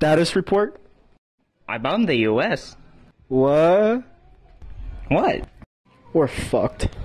Status report? I bombed the US. What? What? We're fucked.